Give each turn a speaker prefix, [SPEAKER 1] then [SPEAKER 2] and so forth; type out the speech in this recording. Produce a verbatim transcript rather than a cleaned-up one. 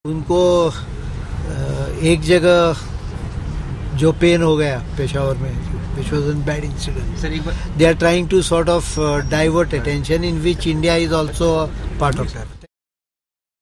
[SPEAKER 1] उनको एक जगह जो पेन हो गया पेशावर में, which was a bad incident. They are trying to sort of uh, divert attention, in which India is also a part of that.